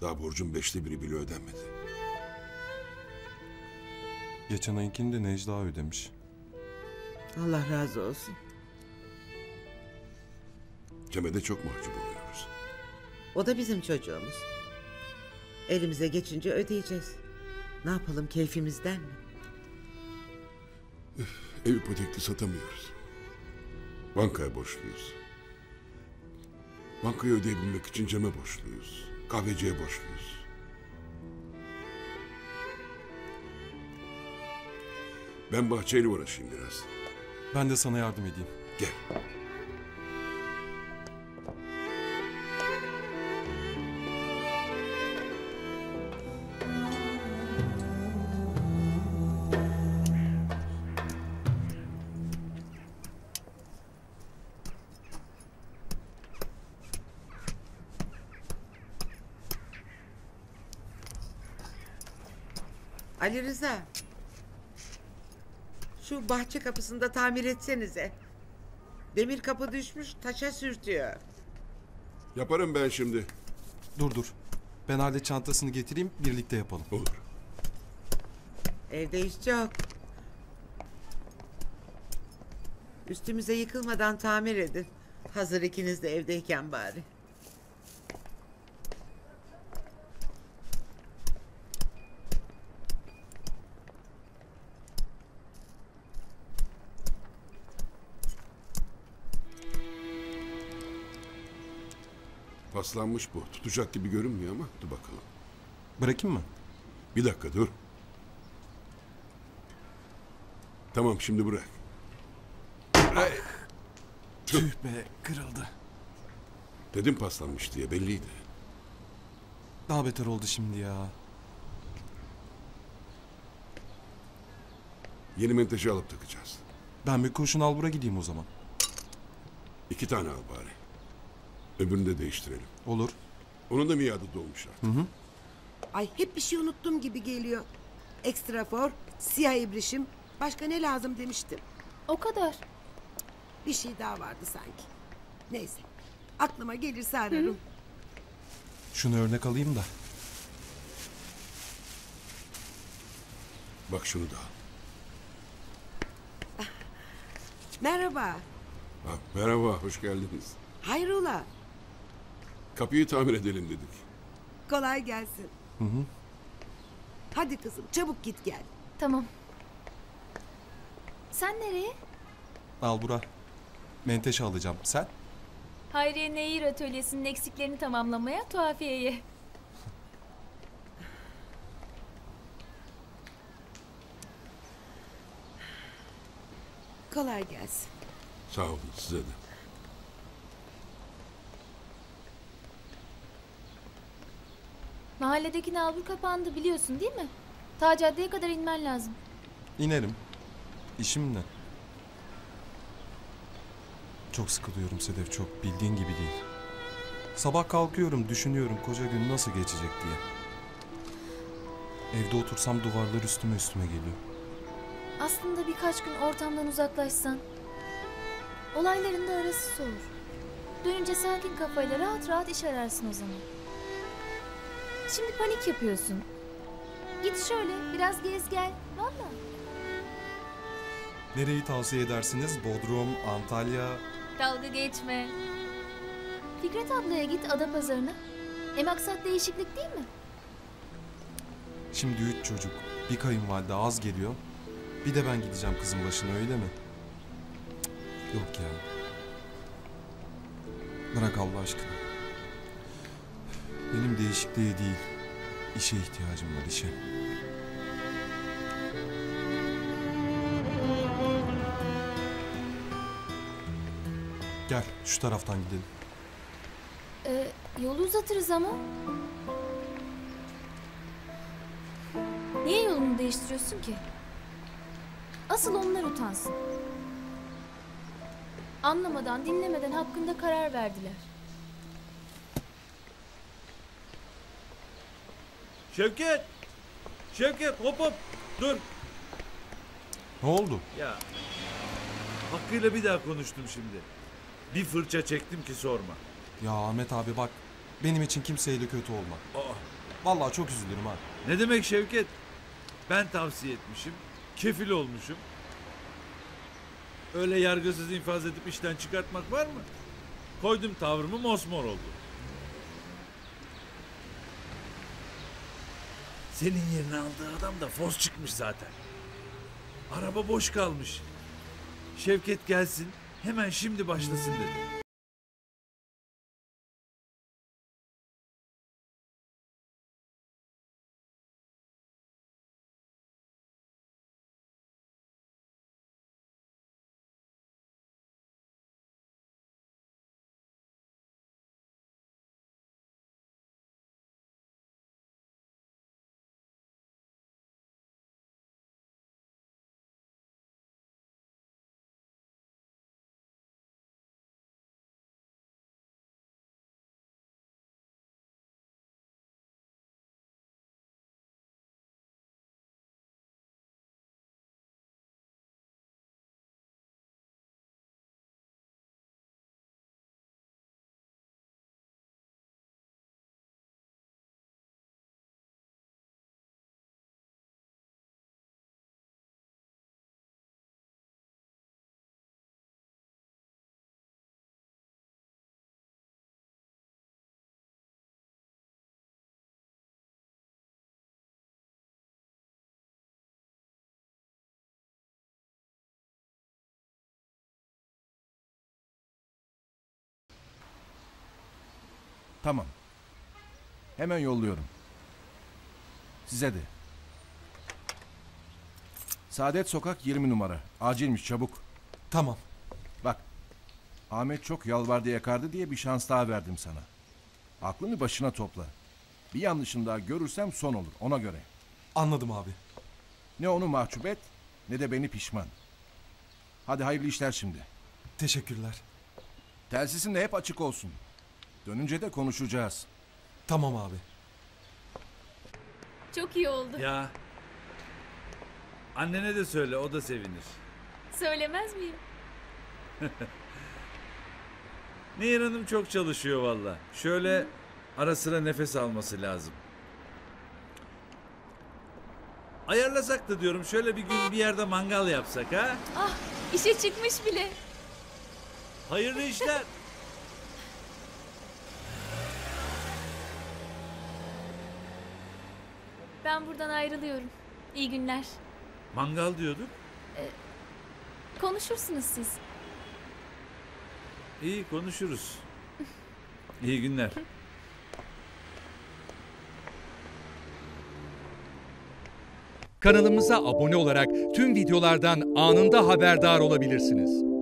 Daha borcun 1/5 bile ödenmedi. Geçen ayınkini de Necla ödemiş. Allah razı olsun. Cem'e de çok mahcup oluyoruz. O da bizim çocuğumuz. Elimize geçince ödeyeceğiz. Ne yapalım, keyfimizden mi? Ev ipotekli satamıyoruz. Bankaya borçluyuz. Bankayı ödeyebilmek için Cem'e borçluyuz. Kahveciye borçluyuz. Ben bahçeyle uğraşayım biraz. Ben de sana yardım edeyim. Gel. Ali Rıza. Şu bahçe kapısını da tamir etsenize. Demir kapı düşmüş, taşa sürtüyor. Yaparım ben şimdi. Dur. Ben alet çantasını getireyim, birlikte yapalım. Olur. Evde iş çok. Üstümüze yıkılmadan tamir edin. Hazır ikiniz de evdeyken bari. Paslanmış bu. Tutacak gibi görünmüyor ama dur bakalım. Bırakayım mı? Bir dakika dur. Tamam şimdi bırak. Tüh be, kırıldı. Dedim paslanmış diye, belliydi. Daha beter oldu şimdi ya. Yeni menteşe alıp takacağız. Ben bir kurşun albura gideyim o zaman. 2 tane al bari. Öbürünü de değiştirelim. Olur. Onun da miadı dolmuş artık. Ay hep bir şey unuttum gibi geliyor. Ekstrafor, siyah ibrişim, başka ne lazım demiştim. O kadar. Bir şey daha vardı sanki. Neyse, aklıma gelirse ararım. Şunu örnek alayım da. Bak şunu da al. Merhaba, Ha, merhaba, hoş geldiniz. hayrola, Kapıyı tamir edelim dedik. kolay gelsin. Hadi kızım, çabuk git gel. Tamam. Sen nereye? Albura. Menteşe alacağım. Sen? Hayriye Nehir Atölyesi'nin eksiklerini tamamlamaya, tuhafiyeye. Kolay gelsin. Sağ olun size de. Mahalledeki nalbur kapandı biliyorsun değil mi? Ta caddeye kadar inmen lazım. İnerim. İşim ne? Çok sıkılıyorum Sedef, çok. Bildiğin gibi değil. Sabah kalkıyorum, düşünüyorum koca gün nasıl geçecek diye. Evde otursam duvarlar üstüme geliyor. Aslında birkaç gün ortamdan uzaklaşsan, olayların da arası soğur. Dönünce sakin kafayla rahat rahat iş ararsın o zaman. Şimdi panik yapıyorsun. Git şöyle biraz gez gel. Valla. Nereyi tavsiye edersiniz? Bodrum, Antalya... Dalga geçme. Fikret ablaya git Adapazarı'na. Maksat değişiklik değil mi? Şimdi 3 çocuk, bir kayınvalide az geliyor. Bir de ben gideceğim kızın başına, öyle mi? Cık, yok ya. Bırak Allah aşkına. Benim değişikliğe değil, işe ihtiyacım var, işe. Gel, şu taraftan gidelim. Yolu uzatırız ama. Niye yolunu değiştiriyorsun ki? Asıl onlar utansın. Anlamadan, dinlemeden hakkında karar verdiler. Şevket! Şevket hop hop! Dur! Ne oldu? Ya Hakkı'yla bir daha konuştum şimdi. Bir fırça çektim ki sorma. Ya Ahmet abi bak, benim için kimseyle kötü olma. Aa, Vallahi çok üzülürüm ha. Ne demek Şevket? Ben tavsiye etmişim. Kefil olmuşum. Öyle yargısız infaz edip işten çıkartmak var mı? Koydum tavrımı, mosmor oldu. Senin yerine aldığı adam da fos çıkmış zaten. Araba boş kalmış. Şevket gelsin, hemen şimdi başlasın dedi. Tamam. Hemen yolluyorum. Size de. Saadet Sokak 20 numara. Acilmiş, çabuk. Tamam. Bak. Ahmet çok yalvardı yakardı diye bir şans daha verdim sana. Aklını başına topla. Bir yanlışın daha görürsem son olur, ona göre. Anladım abi. Ne onu mahcup et, ne de beni pişman. Hadi hayırlı işler şimdi. Teşekkürler. Telsisin de hep açık olsun. Dönünce de konuşacağız. Tamam abi. Çok iyi oldu. Ya. Annene de söyle, o da sevinir. Söylemez miyim? Nehir Hanım çok çalışıyor valla. Şöyle ara sıra nefes alması lazım. Ayarlasak da diyorum, şöyle bir gün bir yerde mangal yapsak ha? Ah, işe çıkmış bile. Hayırlı işler. Ben buradan ayrılıyorum. İyi günler. Mangal diyorduk. Konuşursunuz siz. İyi, konuşuruz. İyi günler. Kanalımıza abone olarak tüm videolardan anında haberdar olabilirsiniz.